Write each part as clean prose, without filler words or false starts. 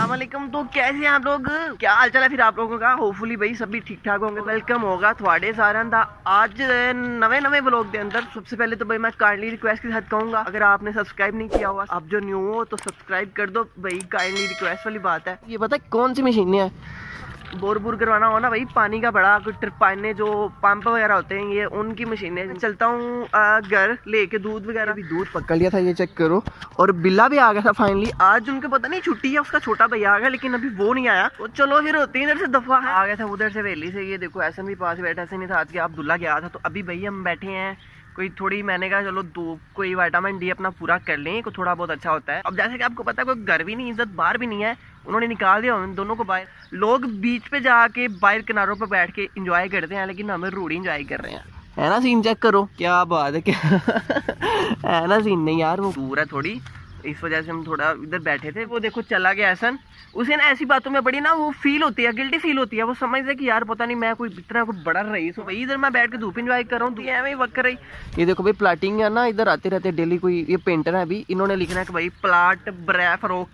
अस्सलाम वालेकुम। तो कैसे हैं आप लोग, क्या हाल चाल है फिर आप लोगों का? होपफुली भाई सभी ठीक ठाक होंगे। वेलकम होगा थोड़े सारे आज नवे व्लॉग के अंदर। सबसे पहले तो भाई मैं काइंडली रिक्वेस्ट के साथ कहूंगा, अगर आपने सब्सक्राइब नहीं किया हुआ, आप जो न्यू हो तो सब्सक्राइब कर दो भाई, काइंडली रिक्वेस्ट वाली बात है। ये पता है कौन सी मशीनें हैं? बोर करवाना हो ना भाई, पानी का बड़ा कुछ टरपाने जो पंप वगैरह होते हैं, ये उनकी मशीनें। चलता हूँ घर लेके दूध वगैरह। भी दूध पकड़ लिया था, ये चेक करो। और बिल्ला भी आ गया था फाइनली। आज उनके पता नहीं छुट्टी है, उसका छोटा भैया आ गया, लेकिन अभी वो नहीं आया। तो चलो फिर होती है, इधर से दफा आ गया था उधर से वेली से। ये देखो ऐसा भी पास बैठा, ऐसे नहीं था आज के अब्दुल्ला गया था। तो अभी भाई हम बैठे हैं कोई थोड़ी, मैंने कहा चलो कोई विटामिन डी अपना पूरा कर लें, को थोड़ा बहुत अच्छा होता है। अब जैसे कि आपको पता है कोई घर भी नहीं, इज्जत बाहर भी नहीं है, उन्होंने निकाल दिया उन दोनों को बाहर। लोग बीच पे जाके बाहर किनारों पे बैठ के एंजॉय करते हैं, लेकिन हमें रूढ़ी एंजॉय कर रहे हैं, है ना? सीन चेक करो, क्या बात है, क्या है ना सीन? नहीं यार वो दूर है थोड़ी, इस वजह से हम थोड़ा इधर बैठे थे। वो देखो चला गया एहसन। उसे ना ऐसी बातों में बड़ी ना वो फील होती है, गिल्टी फील होती है। वो समझते कि यार पता नहीं मैं कोई इतना कोई बड़ा रईस हूँ भाई, इधर मैं बैठ के धूप एंजॉय कर रहा हूँ, तो ऐਵੇਂ ही वक्त कर रही। ये देखो भाई प्लाटिंग है ना, इधर आते रहते डेली कोई, ये पेंटर है अभी, इन्होंने लिखना है कि भाई प्लाट ब्रै फरोख्त।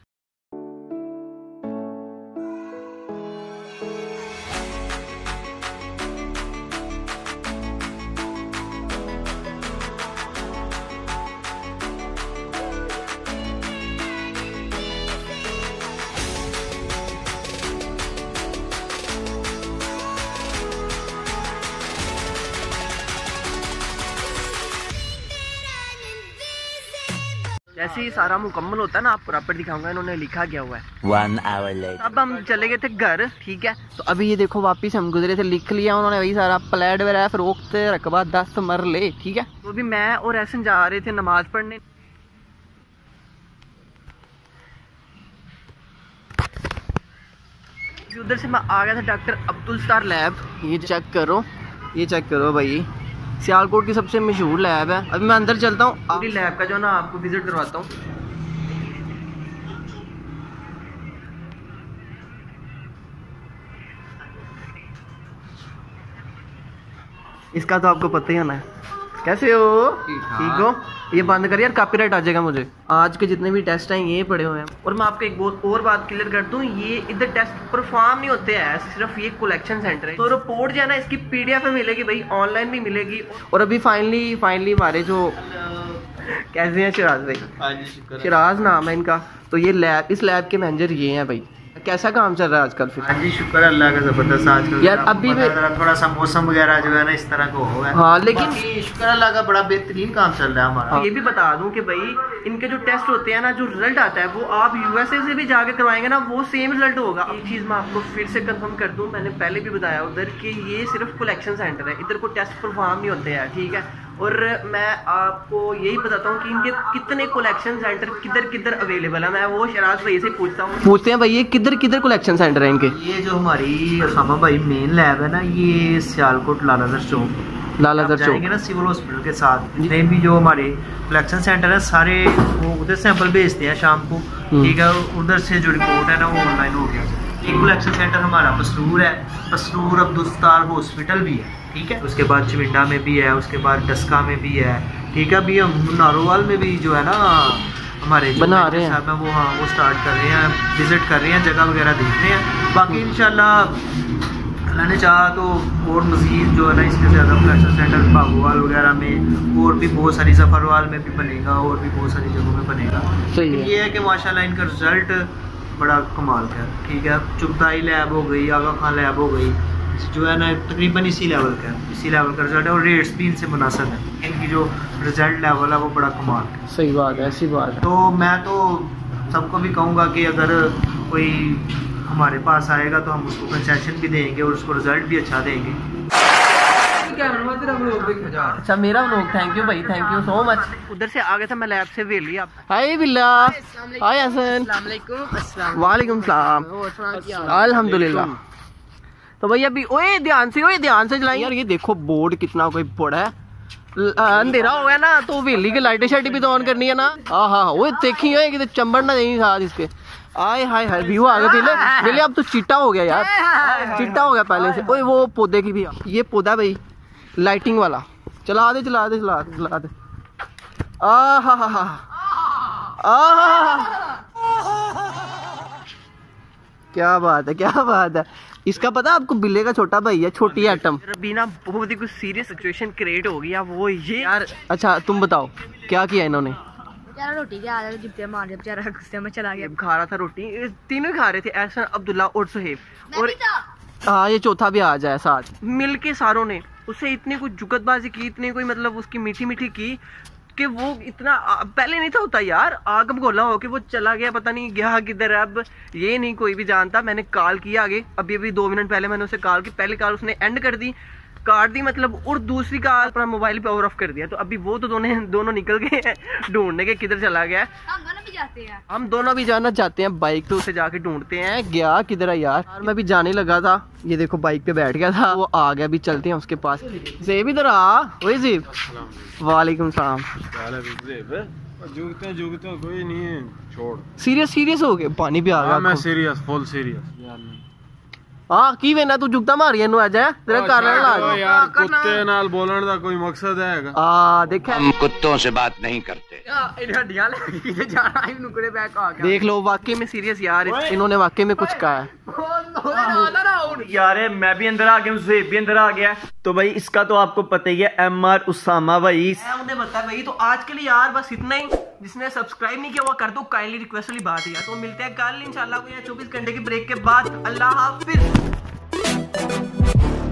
जैसे ही सारा मुकम्मल होता है ना, आपको प्रॉपर दिखाऊंगा। इन्होंने लिखा गया हुआ है 1 hour later। अब हम चले गए थे घर, ठीक है। तो अभी ये देखो वापिस हम गुजरे थे, लिख लिया उन्होंने वही सारा, प्लेट वगैरह फरोख्त रकबा 10 मरले, ठीक है। तो अभी मैं और एहसन जा रहे थे नमाज पढ़ने। उधर से मैं आ गया था डॉक्टर अब्दुल सत्तार लैब। ये चेक करो, ये चेक करो भाई, सियालकोट की सबसे मशहूर लैब है। अभी मैं अंदर चलता हूँ, पूरी लैब का जो ना आपको विजिट करवाता हूँ। इसका तो आपको पता ही होना है। कैसे हो? ठीक हो? ये बंद कर यार, कॉपीराइट आ जाएगा मुझे। आज के जितने भी टेस्ट हैं ये पड़े हुए हैं। और मैं आपको एक बहुत और बात क्लियर कर दूं, ये इधर टेस्ट परफॉर्म नहीं होते हैं, सिर्फ ये कलेक्शन सेंटर है। तो रिपोर्ट जो है ना इसकी पीडीएफ में मिलेगी भाई, ऑनलाइन भी मिलेगी। और अभी फाइनली हमारे जो कैसे हैं शिराज भाई, शिराज नाम है इनका। तो ये लैब, इस लैब के मैनेजर ये हैं भाई। कैसा काम चल रहा है आजकल? फिर हाँ जी, शुक्र अल्लाह का, जबरदस्त। आजकल यार अभी भी थोड़ा सा मौसम वगैरह जो है ना इस तरह का हो गया। हाँ, लेकिन शुक्र अल्लाह का बड़ा बेहतरीन काम चल रहा है हमारा। ये भी बता दूं कि भाई इनके जो टेस्ट होते हैं ना, जो रिजल्ट आता है वो आप यूएसए से भी जाके करवाएंगे ना, वो सेम रिजल्ट होगा। एक चीज मैं आपको फिर से कंफर्म कर दूं, मैंने पहले भी बताया उधर कि ये सिर्फ कलेक्शन सेंटर है, इधर को टेस्ट परफॉर्म नहीं होते हैं, ठीक है। और मैं आपको यही बताता हूँ कि इनके कितने कलेक्शन सेंटर किधर किधर अवेलेबल है। मैं वो शराज भाई से पूछते हैं भाई ये किधर किधर कलेक्शन सेंटर है इनके। ये जो हमारी उसामा भाई मेन लैब है ना, ये सियालकोट लालादर चौक ना, सिविल हॉस्पिटल के साथ जितने भी जो हमारे कलेक्शन सेंटर है सारे, वो उधर सैंपल भेजते हैं शाम को, ठीक है। उधर से जो रिपोर्ट है ना वो ऑनलाइन हो गया। एक कलेक्शन सेंटर हमारा पसरूर है, पसरूर अब्दुल सत्तार हॉस्पिटल भी है, ठीक है। उसके बाद चिमिंडा में भी है, उसके बाद डस्का में भी है, ठीक है। अभी हम नारोवाल में भी जो है ना हमारे बना रहे हैं वो, हाँ वो स्टार्ट कर रहे हैं, विजिट कर रहे हैं, जगह वगैरह देख रहे हैं। बाकी इंशाल्लाह अल्लाह ने चाहा तो और मज़ीद जो है ना इसके ज़्यादा कलेक्शन सेंटर बाबूवाल वगैरह में और भी बहुत सारी, जफरवाल में भी बनेगा और भी बहुत सारी जगहों में बनेगा। सही है। ये है कि माशाल्लाह इनका रिजल्ट बड़ा कमाल का है, ठीक है। चुगताई लैब हो गई, आगा खान लैब हो गई, जो है ना तकरीबन इसी लेवल का है, इसी लेवल का रिजल्ट है। और रेट्स भी इनसे मुनासिब है, इनकी जो रिजल्ट लेवल है वो बड़ा कमाल है। सही बात है, ऐसी बात है। तो मैं तो सबको भी कहूँगा कि अगर कोई हमारे पास आएगा तो हम उसको कंसेशन भी देंगे और उसको रिजल्ट भी अच्छा देंगे। अच्छा मेरा व्लॉग, थैंक यू भाई, थैंक यू सो मच। उधर से आ गया था मैं लैब से वेली। हाय बिल्ला, हाय हसन, वालेकुम सलाम, अल्हम्दुलिल्लाह। तो भाई अभी ओए ध्यान से चलाइए यार। ये देखो बोर्ड कितना कोई बड़ा है, अंधेरा हो गया ना तो वेली की लाइटें शाइटें भी तो ऑन करनी है ना। हाँ वो देखी है कि चंबड़ ना नहीं साथ इसके। आए हाय हाय व्यू आ गया पहले अब तो चिट्टा हो गया यार, चिट्टा हो गया पहले से। ओए वो पौधे की भी, ये पौधा भाई लाइटिंग वाला, चला दे क्या बात है, क्या बात है। इसका पता है आपको, बिल्ले का छोटा भाई है, छोटी एटम। अभी ना बहुत ही कुछ सीरियस सिचुएशन क्रिएट हो गया, वो ये यार। अच्छा तुम बताओ क्या किया इन्होंने? यार रोटी के आगे जिप्ते मार दिया बेचारा, गुस्से में चला गया। खा रहा था रोटी, तीनों खा रहे थे, एहसन, अब्दुल्ला और सुहेब, और हाँ ये चौथा भी आ जाए साथ। मिल के सारों ने उससे इतनी कुछ जुगतबाजी की, इतनी कोई मतलब उसकी मीठी मीठी की कि वो इतना पहले नहीं था होता यार। आगम गोला हो के वो चला गया, पता नहीं गया किधर है, अब ये नहीं कोई भी जानता। मैंने कॉल किया आगे, अभी 2 मिनट पहले मैंने उसे कॉल की, पहली कॉल उसने एंड कर दी, काट दी मतलब, और दूसरी का अपना मोबाइल पावर ऑफ कर दिया। तो अभी वो तो दोनों निकल गए हैं ढूंढने के किधर चला गया। हम दोनों भी जाना चाहते हैं बाइक पे, उसे जाके ढूंढते हैं, गया किधर है यार। मैं भी जाने लगा था, ये देखो बाइक पे बैठ गया था, वो आ गया, अभी चलते हैं उसके पास। ज़ेब इधर आ, वही ज़ेब। वालेकुम सलाम। जुगते कोई नहीं है, छोड़। सीरियस हो गए, पानी भी आ गया। मैं सीरियस, फुल सीरियस। हाँ की वेना तू जुगता मारी इन्नू अज है तेरा कर ला यार, कुत्ते नाल बोलने दा कोई मकसद है? देखा, हम कुत्तों से बात नहीं करते। देख लो वाकई में सीरियस यार, इन्होंने वाकई में कुछ कहा है यार। मैं भी अंदर आ गया हूँ, ज़ेब भी अंदर आ गया। तो भाई इसका तो आपको पता ही है, MR उसामा भाई। मुझे बता भाई, तो आज के लिए यार बस इतना ही। जिसने सब्सक्राइब नहीं किया वो कर दो, काइंडली रिक्वेस्ट वाली बात है यार। तो मिलते हैं कल इंशाल्लाह 24 घंटे की ब्रेक के बाद। अल्लाह हाफिज।